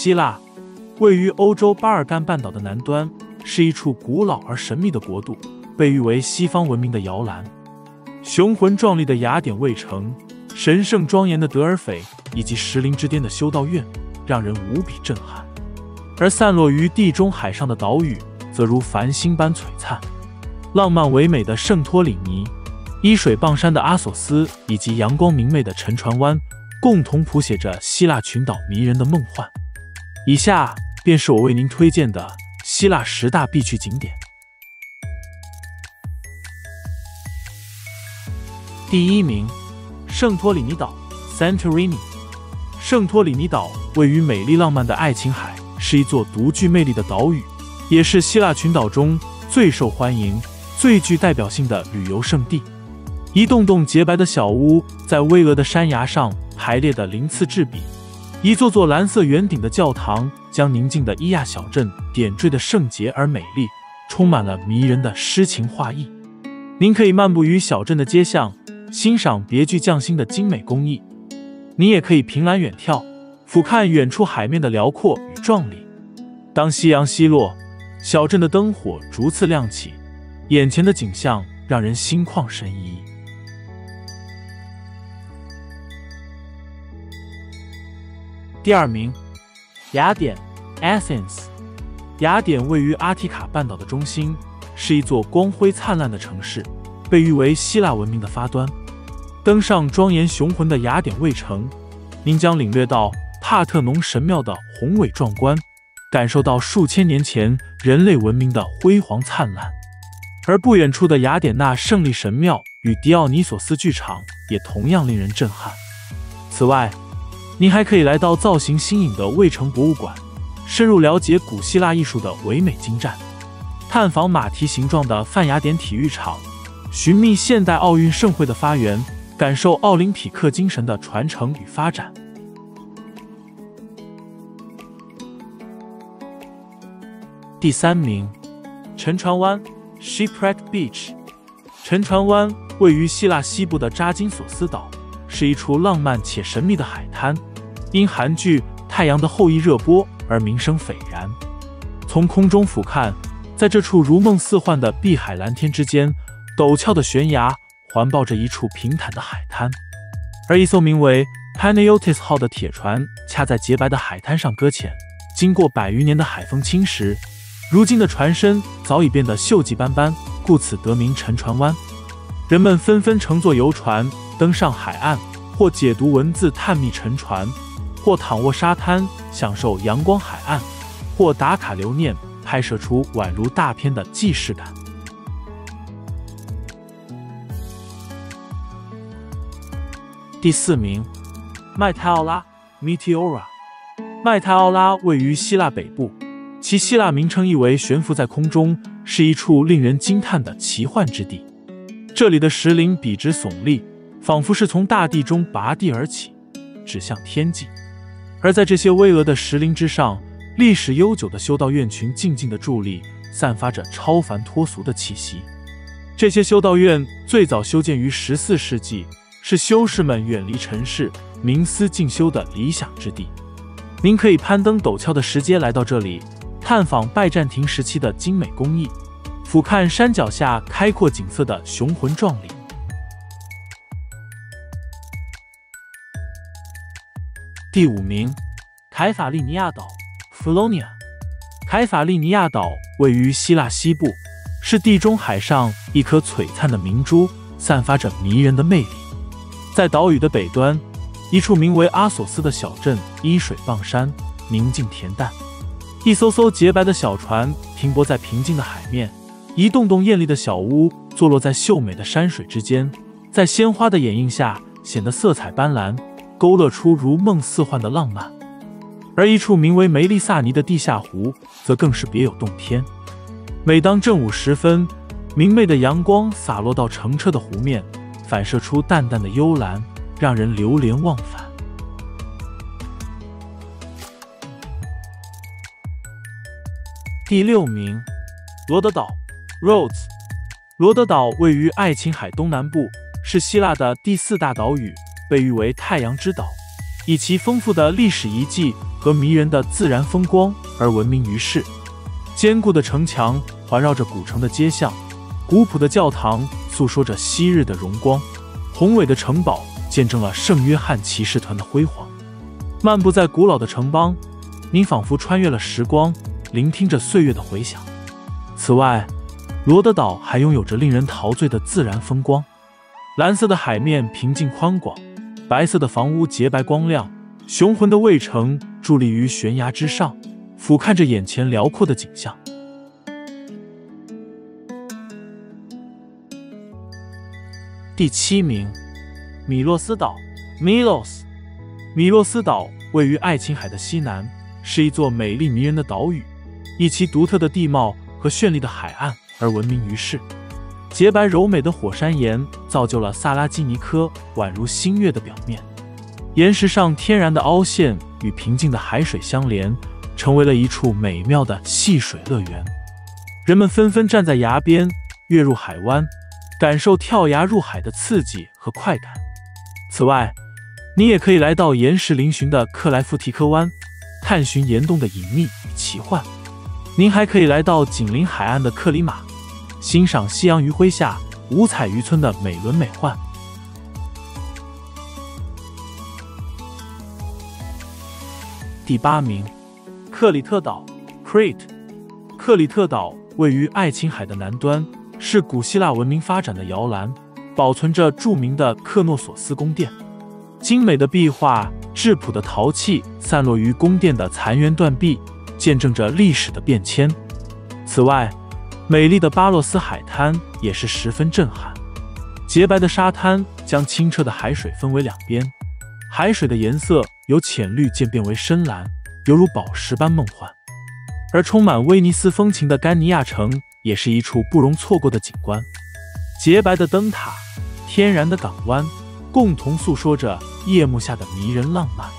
希腊位于欧洲巴尔干半岛的南端，是一处古老而神秘的国度，被誉为西方文明的摇篮。雄浑壮丽的雅典卫城、神圣庄严的德尔斐以及石林之巅的修道院，让人无比震撼。而散落于地中海上的岛屿，则如繁星般璀璨。浪漫唯美的圣托里尼、依水傍山的阿索斯以及阳光明媚的沉船湾，共同谱写着希腊群岛迷人的梦幻。以下便是我为您推荐的希腊10大必去景点。第1名，圣托里尼岛 Santorini。圣托里尼岛位于美丽浪漫的爱琴海，是一座独具魅力的岛屿，也是希腊群岛中最受欢迎、最具代表性的旅游胜地。一栋栋洁白的小屋在巍峨的山崖上排列得鳞次栉比，一座座蓝色圆顶的教堂将宁静的伊亚小镇点缀得圣洁而美丽，充满了迷人的诗情画意。您可以漫步于小镇的街巷，欣赏别具匠心的精美工艺。你也可以凭栏远眺，俯瞰远处海面的辽阔与壮丽。当夕阳西落，小镇的灯火逐次亮起，眼前的景象让人心旷神怡。第2名，雅典 Athens。雅典位于阿提卡半岛的中心，是一座光辉灿烂的城市，被誉为希腊文明的发端。登上庄严雄浑的雅典卫城，您将领略到帕特农神庙的宏伟壮观，感受到数千年前人类文明的辉煌灿烂。而不远处的雅典娜胜利神庙与狄奥尼索斯剧场也同样令人震撼。此外，您还可以来到造型新颖的卫城博物馆，深入了解古希腊艺术的唯美精湛，探访马蹄形状的泛雅典体育场，寻觅现代奥运盛会的发源，感受奥林匹克精神的传承与发展。第3名，沉船湾 Shipwreck Beach。沉船湾位于希腊西部的扎金索斯岛，是一处浪漫且神秘的海滩，因韩剧《太阳的后裔》热播而名声斐然。从空中俯瞰，在这处如梦似幻的碧海蓝天之间，陡峭的悬崖环抱着一处平坦的海滩，而一艘名为 Panayotis 号的铁船恰在洁白的海滩上搁浅。经过100余年的海风侵蚀，如今的船身早已变得锈迹斑斑，故此得名沉船湾。人们纷纷乘坐游船登上海岸，或解读文字探秘沉船，或躺卧沙滩享受阳光海岸，或打卡留念，拍摄出宛如大片的既视感。第4名，麦泰奥拉 Meteora。 麦泰奥拉位于希腊北部，其希腊名称意为悬浮在空中，是一处令人惊叹的奇幻之地。这里的石林笔直耸立，仿佛是从大地中拔地而起，指向天际。而在这些巍峨的石林之上，历史悠久的修道院群静静地伫立，散发着超凡脱俗的气息。这些修道院最早修建于14世纪，是修士们远离尘世、冥思静修的理想之地。您可以攀登陡峭的石阶来到这里，探访拜占庭时期的精美工艺，俯瞰山脚下开阔景色的雄浑壮丽。第5名，凯法利尼亚岛 Folonia。 凯法利尼亚岛位于希腊西部，是地中海上一颗璀璨的明珠，散发着迷人的魅力。在岛屿的北端，一处名为阿索斯的小镇依水傍山，宁静恬淡。一艘艘洁白的小船停泊在平静的海面，一栋栋艳丽的小屋坐落在秀美的山水之间，在鲜花的掩映下显得色彩斑斓，勾勒出如梦似幻的浪漫。而一处名为梅利萨尼的地下湖则更是别有洞天。每当正午时分，明媚的阳光洒落到澄澈的湖面，反射出淡淡的幽蓝，让人流连忘返。第6名，罗德岛 Rhodes。 罗德岛位于爱琴海东南部，是希腊的第4大岛屿，被誉为太阳之岛。 以其丰富的历史遗迹和迷人的自然风光而闻名于世。坚固的城墙环绕着古城的街巷，古朴的教堂诉说着昔日的荣光，宏伟的城堡见证了圣约翰骑士团的辉煌。漫步在古老的城邦，您仿佛穿越了时光，聆听着岁月的回响。此外，罗德岛还拥有着令人陶醉的自然风光，蓝色的海面平静宽广，白色的房屋洁白光亮，雄浑的卫城伫立于悬崖之上，俯瞰着眼前辽阔的景象。第7名，米洛斯岛 （Milos）。米洛斯岛位于爱琴海的西南，是一座美丽迷人的岛屿，以其独特的地貌和绚丽的海岸而闻名于世。洁白柔美的火山岩造就了萨拉基尼科宛如新月的表面，岩石上天然的凹陷与平静的海水相连，成为了一处美妙的戏水乐园。人们纷纷站在崖边，跃入海湾，感受跳崖入海的刺激和快感。此外，你也可以来到岩石嶙峋的克莱夫提科湾，探寻岩洞的隐秘与奇幻。您还可以来到紧邻海岸的克里马，欣赏夕阳余晖下五彩渔村的美轮美奂。第8名，克里特岛 （Crete）。克里特岛位于爱琴海的南端，是古希腊文明发展的摇篮，保存着著名的克诺索斯宫殿。精美的壁画、质朴的陶器散落于宫殿的残垣断壁，见证着历史的变迁。此外，美丽的巴洛斯海滩也是十分震撼。洁白的沙滩将清澈的海水分为两边，海水的颜色由浅绿渐变为深蓝，犹如宝石般梦幻。而充满威尼斯风情的甘尼亚城也是一处不容错过的景观。洁白的灯塔、天然的港湾，共同诉说着夜幕下的迷人浪漫。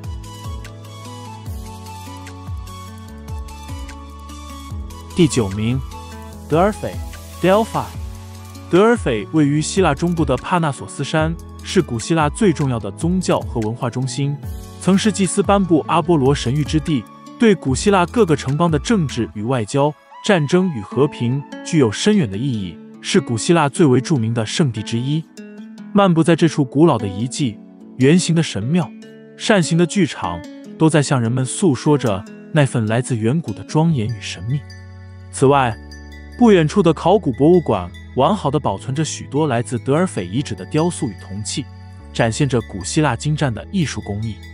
第9名，德尔斐 （Delphi）。德尔斐位于希腊中部的帕纳索斯山，是古希腊最重要的宗教和文化中心，曾是祭司颁布阿波罗神谕之地，对古希腊各个城邦的政治与外交、战争与和平具有深远的意义，是古希腊最为著名的圣地之一。漫步在这处古老的遗迹，圆形的神庙、扇形的剧场，都在向人们诉说着那份来自远古的庄严与神秘。此外，不远处的考古博物馆完好地保存着许多来自德尔斐遗址的雕塑与铜器，展现着古希腊精湛的艺术工艺。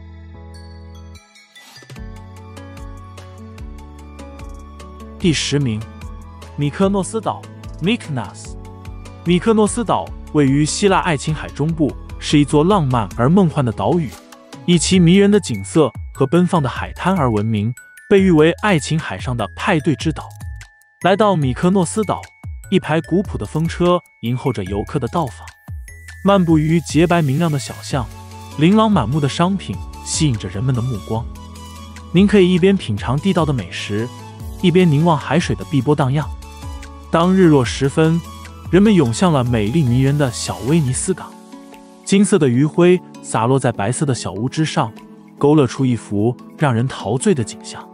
第10名，米克诺斯岛 （Mykonos）。米克诺斯岛位于希腊爱琴海中部，是一座浪漫而梦幻的岛屿，以其迷人的景色和奔放的海滩而闻名，被誉为爱琴海上的派对之岛。来到米克诺斯岛，一排古朴的风车迎候着游客的到访。漫步于洁白明亮的小巷，琳琅满目的商品吸引着人们的目光。您可以一边品尝地道的美食，一边凝望海水的碧波荡漾。当日落时分，人们涌向了美丽迷人的小威尼斯港，金色的余晖洒落在白色的小屋之上，勾勒出一幅让人陶醉的景象。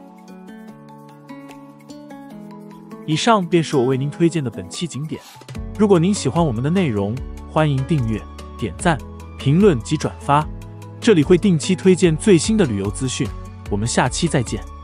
以上便是我为您推荐的本期景点。如果您喜欢我们的内容，欢迎订阅、点赞、评论及转发，这里会定期推荐最新的旅游资讯。我们下期再见。